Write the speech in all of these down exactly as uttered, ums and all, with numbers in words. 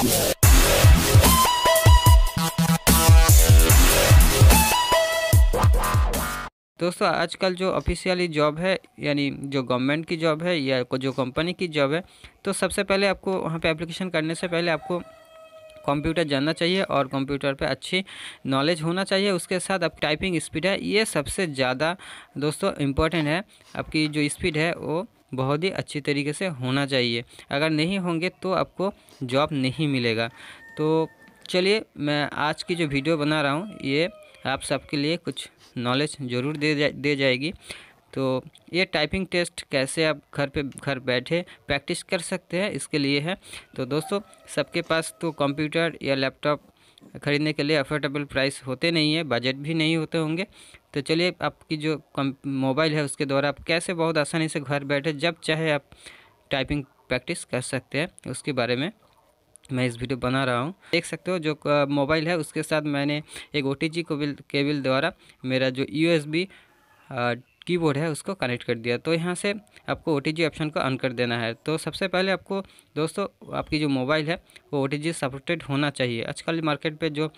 दोस्तों आजकल जो ऑफिशियली जॉब है, यानी जो गवर्नमेंट की जॉब है या जो कंपनी की जॉब है, तो सबसे पहले आपको वहाँ पे एप्लीकेशन करने से पहले आपको कंप्यूटर जानना चाहिए और कंप्यूटर पे अच्छी नॉलेज होना चाहिए। उसके साथ आप टाइपिंग स्पीड है, ये सबसे ज़्यादा दोस्तों इम्पोर्टेंट है। आपकी जो स्पीड है वो बहुत ही अच्छी तरीके से होना चाहिए। अगर नहीं होंगे तो आपको जॉब नहीं मिलेगा। तो चलिए, मैं आज की जो वीडियो बना रहा हूँ ये आप सबके लिए कुछ नॉलेज ज़रूर दे जा दे जाएगी। तो ये टाइपिंग टेस्ट कैसे आप घर पे घर बैठे प्रैक्टिस कर सकते हैं, इसके लिए है। तो दोस्तों सबके पास तो कंप्यूटर या लैपटॉप ख़रीदने के लिए अफोर्डेबल प्राइस होते नहीं है, बजट भी नहीं होते होंगे। तो चलिए, आपकी जो मोबाइल है उसके द्वारा आप कैसे बहुत आसानी से घर बैठे जब चाहे आप टाइपिंग प्रैक्टिस कर सकते हैं, उसके बारे में मैं इस वीडियो बना रहा हूँ। देख सकते हो जो मोबाइल है उसके साथ मैंने एक O T G cable cable द्वारा मेरा जो यू एस बी कीबोर्ड है उसको कनेक्ट कर दिया। तो यहाँ से आपको ओ टी जी ऑप्शन को ऑन कर देना है। तो सबसे पहले आपको दोस्तों आपकी जो मोबाइल है वो ओ टी जी सपोर्टेड होना चाहिए। आजकल मार्केट पे जो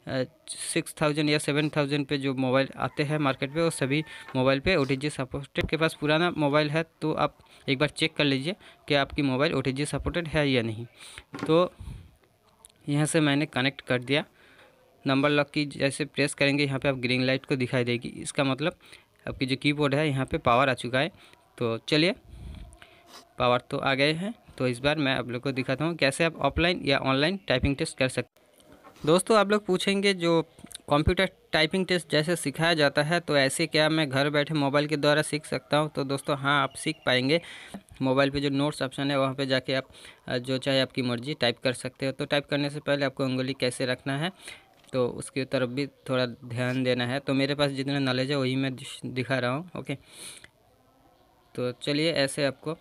सिक्स थाउजेंड या सेवन थाउजेंड पे जो मोबाइल आते हैं मार्केट पे, वो सभी मोबाइल पे ओ टी जी सपोर्टेड। के पास पुराना मोबाइल है तो आप एक बार चेक कर लीजिए कि आपकी mobile O T G supported है या नहीं। तो यहाँ से मैंने कनेक्ट कर दिया। नंबर लॉक की जैसे प्रेस करेंगे यहाँ पे आप ग्रीन लाइट को दिखाई देगी, इसका मतलब आपकी जो कीबोर्ड है यहाँ पे पावर आ चुका है। तो चलिए, पावर तो आ गए हैं। तो इस बार मैं आप लोग को दिखाता हूँ कैसे आप ऑफलाइन या ऑनलाइन टाइपिंग टेस्ट कर सकते हैं। दोस्तों आप लोग पूछेंगे जो कंप्यूटर टाइपिंग टेस्ट जैसे सिखाया जाता है तो ऐसे क्या मैं घर बैठे मोबाइल के द्वारा सीख सकता हूँ? तो दोस्तों हाँ, आप सीख पाएंगे। मोबाइल पे जो नोट्स ऑप्शन है वहाँ पे जाके आप जो चाहे आपकी मर्जी टाइप कर सकते हो। तो टाइप करने से पहले आपको उंगली कैसे रखना है तो उसकी तरफ भी थोड़ा ध्यान देना है। तो मेरे पास जितना नॉलेज है वही मैं दिखा रहा हूँ। ओके, तो चलिए, ऐसे आपको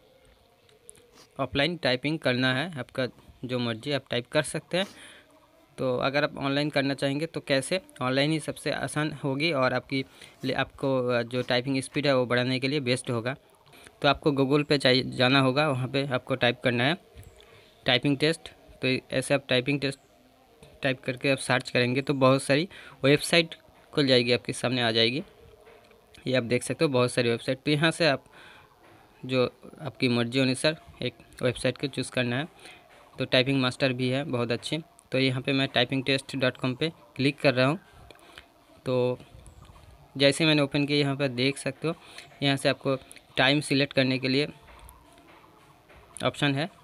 ऑफलाइन टाइपिंग करना है, आपका जो मर्जी आप टाइप कर सकते हैं। तो अगर आप ऑनलाइन करना चाहेंगे तो कैसे, ऑनलाइन ही सबसे आसान होगी और आपकी आपको जो टाइपिंग स्पीड है वो बढ़ाने के लिए बेस्ट होगा। तो आपको गूगल पे चाहिए जाना होगा, वहाँ पे आपको टाइप करना है टाइपिंग टेस्ट। तो ऐसे आप टाइपिंग टेस्ट टाइप करके आप सर्च करेंगे तो बहुत सारी वेबसाइट खुल जाएगी, आपके सामने आ जाएगी। ये आप देख सकते हो बहुत सारी वेबसाइट। तो यहाँ से आप जो आपकी मर्जी अनुसार एक वेबसाइट को चूज़ करना है। तो टाइपिंग मास्टर भी है बहुत अच्छी। तो यहाँ पे मैं टाइपिंग टेस्ट डॉट कॉम पर क्लिक कर रहा हूँ। तो जैसे मैंने ओपन किया यहाँ पर देख सकते हो, यहाँ से आपको टाइम सिलेक्ट करने के लिए ऑप्शन है।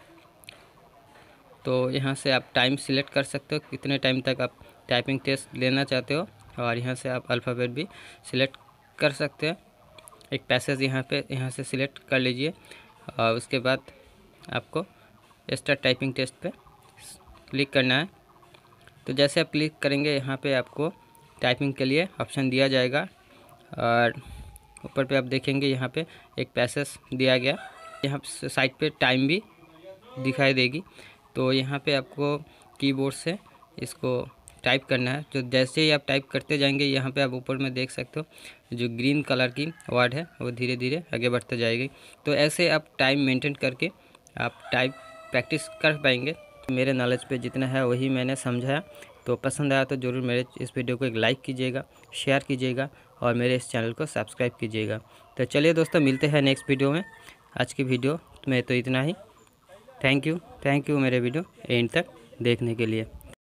तो यहाँ से आप टाइम सिलेक्ट कर सकते हो, कितने टाइम तक आप टाइपिंग टेस्ट लेना चाहते हो। और यहाँ से आप अल्फ़ाबेट भी सिलेक्ट कर सकते हैं। एक पैसेज यहाँ पे यहाँ से सिलेक्ट कर लीजिए और उसके बाद आपको स्टार्ट टाइपिंग टेस्ट पे क्लिक करना है। तो जैसे आप क्लिक करेंगे यहाँ पे आपको टाइपिंग के लिए ऑप्शन दिया जाएगा और ऊपर पे आप देखेंगे यहाँ पे एक पैसेज दिया गया। यहाँ साइड पे टाइम भी दिखाई देगी। तो यहाँ पे आपको कीबोर्ड से इसको टाइप करना है। जो जैसे ही आप टाइप करते जाएंगे यहाँ पे आप ऊपर में देख सकते हो जो ग्रीन कलर की वर्ड है वो धीरे धीरे आगे बढ़ते जाएगी। तो ऐसे आप टाइम मेंटेन करके आप टाइप प्रैक्टिस कर पाएंगे। मेरे नॉलेज पे जितना है वही मैंने समझाया। तो पसंद आया तो ज़रूर मेरे इस वीडियो को एक लाइक कीजिएगा, शेयर कीजिएगा और मेरे इस चैनल को सब्सक्राइब कीजिएगा। तो चलिए दोस्तों, मिलते हैं नेक्स्ट वीडियो में। आज की वीडियो में तो इतना ही। थैंक यू थैंक यू मेरे वीडियो एंड तक देखने के लिए।